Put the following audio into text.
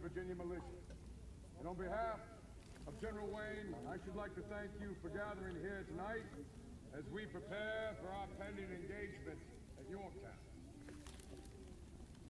Virginia militia. And on behalf of General Wayne, I should like to thank you for gathering here tonight as we prepare for our pending engagement at Yorktown.